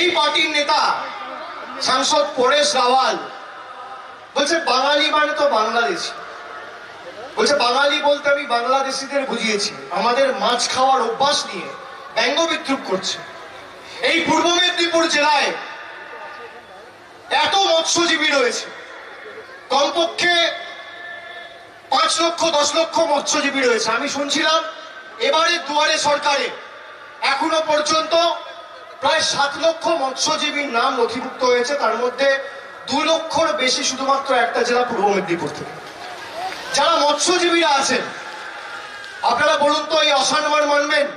এই পার্টির নেতা সাংসদ পরেশ রাওয়াল বলছে বাঙালি মানে তো বাংলাদেশি। বলছে বাঙালি বলতে আমি বাংলাদেশিদের বুঝিয়েছি। আমাদের মাছ খাওয়ার অভ্যাস নিয়ে ব্যঙ্গ বিদ্রুপ করছে। এই পূর্ব মেদিনীপুর জেলায় এত মৎস্যজীবী রয়েছে, কমপক্ষে 5 লক্ষ 10 লক্ষ মৎস্যজীবী রয়েছে। আমি শুনছিলাম এবারে দুয়ারে সরকারে এখনো পর্যন্ত প্রায় 7 লক্ষ মৎস্যজীবীর নাম নথিভুক্ত হয়েছে, তার মধ্যে 2 লক্ষর বেশি শুধুমাত্র একটা জেলা পূর্ব মেদিনীপুর থেকে। যারা মৎস্যজীবীরা আছেন আপনারা বলুন তো, এই অসম্মান মানবেন?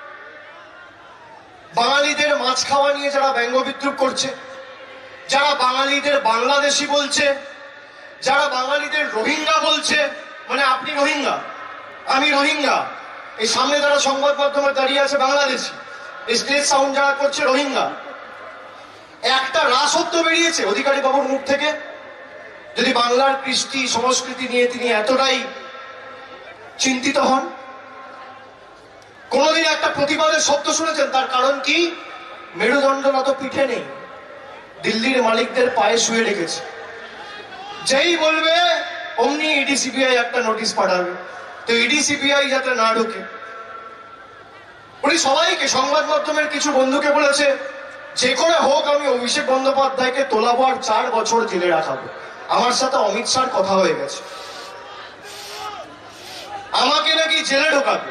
বাঙালিদের মাছ খাওয়া নিয়ে যারা ব্যঙ্গ বিদ্রুপ করছে, যারা বাঙালিদের বাংলাদেশি বলছে, যারা বাঙালিদের রোহিঙ্গা বলছে, মানে আপনি রোহিঙ্গা আমি রোহিঙ্গা, এই সামনে যারা সংবাদ মাধ্যমে দাঁড়িয়ে আছে বাংলাদেশি, স্টেজ সাউন্ড যারা করছে রোহিঙ্গা, একটা রাসত্ব বেরিয়েছে অধিকারী বাবুর মুখ থেকে? যদি বাংলার কৃষ্টি সংস্কৃতি নিয়ে তিনি এতটাই চিন্তিত হন, কোনদিন একটা প্রতিবাদের শব্দ শুনেছেন? তার কারণ কি? মেরুদণ্ড নত পিঠে নেই, দিল্লির মালিকদের পায়ে শুয়ে রেখেছে। যেই বলবে অমনি ইডি সিবিআই একটা নোটিশ পাঠাবে। তো ইডি সিবিআই যাতে না ঢুকে, উনি সবাইকে, সংবাদ মাধ্যমের কিছু বন্ধুকে বলেছে যে করে হোক আমি অভিষেক বন্দ্যোপাধ্যায়কে তোলাবো আর 4 বছর জেলে রাখাবো। আমার সাথে অমিত শাহর কথা হয়ে গেছে, আমাকে নাকি জেলে ঢোকাবে।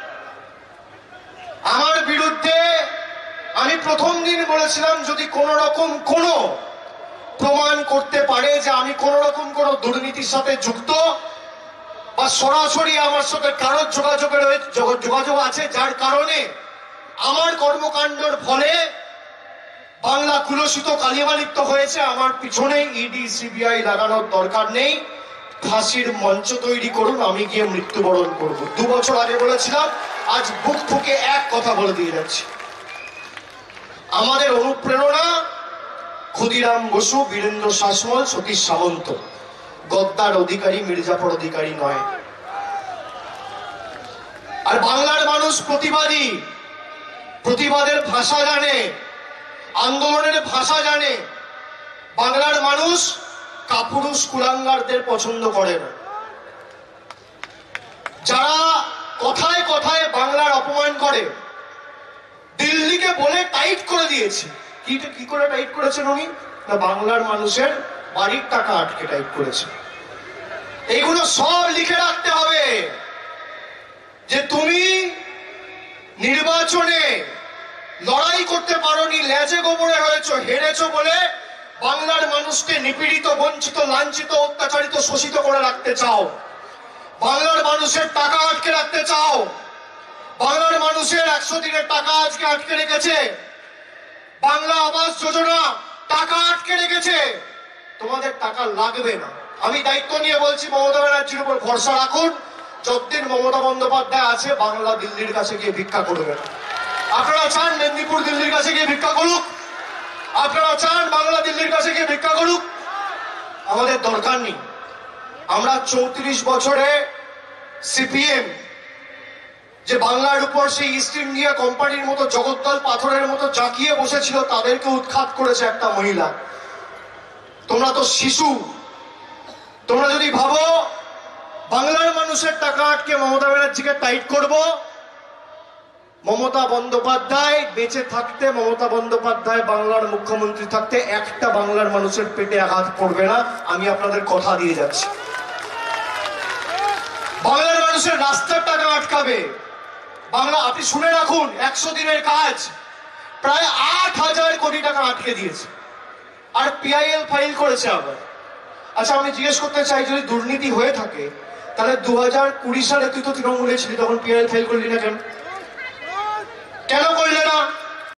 আমার বিরুদ্ধে আমি প্রথম দিন বলেছিলাম যদি কোন রকম কোন প্রমাণ করতে পারে যে আমি কোন রকম কোন দুর্নীতির সাথে যুক্ত বা সরাসরি আমার সাথে কারোর যোগাযোগ আছে যার কারণে আমার কর্মকাণ্ডের ফলে বাংলা কুলসিত কালিমালিপ্ত হয়েছে, আমার পিছনে ইডি সিবিআই লাগানোর দরকার নেই, ফাঁসির মঞ্চ তৈরি করুন, আমি গিয়ে মৃত্যুবরণ করব। 2 বছর আগে বলেছিলাম, আজ বুক ঠুকে এক কথা বলে দিয়ে যাচ্ছি। আমাদের অনুপ্রেরণা ক্ষুদিরাম বসু, বীরেন্দ্র শাসমল, সতীশ সামন্ত, গদ্দার অধিকারী, মির্জাফর অধিকারী নয়। আর বাংলার মানুষ প্রতিবাদী, প্রতিবাদের ভাষা জানে, আন্দোলনের ভাষা জানে। বাংলার মানুষ কাপুরুষ কুলাঙ্গারদের পছন্দ করে না। যারা কথায় কথায় বাংলার অপমান করে, দিল্লিকে বলে টাইট করে দিয়েছে। কি করে টাইট করেছেন উনি? না, বাংলার মানুষের বাড়ির টাকা আটকে টাইট করেছে। এইগুলো সব লিখে রাখতে হবে যে তুমি নির্বাচনে লড়াই করতে পারোনি, লেজে গোবরে হয়েছো, হেরেছো বলে বাংলার মানুষকে নিপীড়িত, বঞ্চিত, লাঞ্ছিত, অত্যাচারিত, শোষিত করে রাখতে চাও। বাংলার মানুষের টাকা আটকে রাখতে চাও। বাংলার মানুষের 100 দিনের টাকা আজকে আটকে রেখেছে। বাংলা আবাস যোজনা টাকা আটকে রেখেছে। তোমাদের টাকা লাগবে না। আমি দায়িত্ব নিয়ে বলছি, মমতা ব্যানার্জির উপর ভরসা রাখুন। যতদিন মমতা বন্দ্যোপাধ্যায় আছে, বাংলা দিল্লির কাছে গিয়ে ভিক্ষা করবে না। আপনারা চান মেদিনীপুর দিল্লির কাছে গিয়ে ভিক্ষা করুক? আপনারা চান বাংলা দিল্লির কাছে গিয়ে ভিক্ষা করুক? আমাদের দরকার নেই। আমরা 34 বছরে সিপিএম যে বাংলার উপর সেই ইস্ট ইন্ডিয়া কোম্পানির মতো জগদ্দল পাথরের মতো জাঁকিয়ে বসেছিল, তাদেরকে উৎখাত করেছে একটা মহিলা। তোমরা তো শিশু। তোমরা যদি ভাবো বাংলার মানুষের টাকা আটকে মমতা ব্যানার্জিকে টাইট করব, মমতা বন্দ্যোপাধ্যায় বেঁচে থাকতে, মমতা বন্দ্যোপাধ্যায় বাংলার মুখ্যমন্ত্রী থাকতে একটা বাংলার মানুষের পেটে আঘাত পড়বে না। আমি আপনাদের কথা দিয়ে যাচ্ছি। বাংলার মানুষের রাস্তার টাকা আটকাবে বাংলা। আপনি শুনে রাখুন, 100 দিনের কাজ প্রায় 8,000 কোটি টাকা আটকে দিয়েছে, আর পিআইএল ফাইল করেছে আবার। আচ্ছা, আমি জিজ্ঞেস করতে চাই, যদি দুর্নীতি হয়ে থাকে তাহলে 2020 সালে তুই তো তৃণমূলে ছিলি, তখন পিআইএল ফাইল করলি না কেন? কেন করলে না?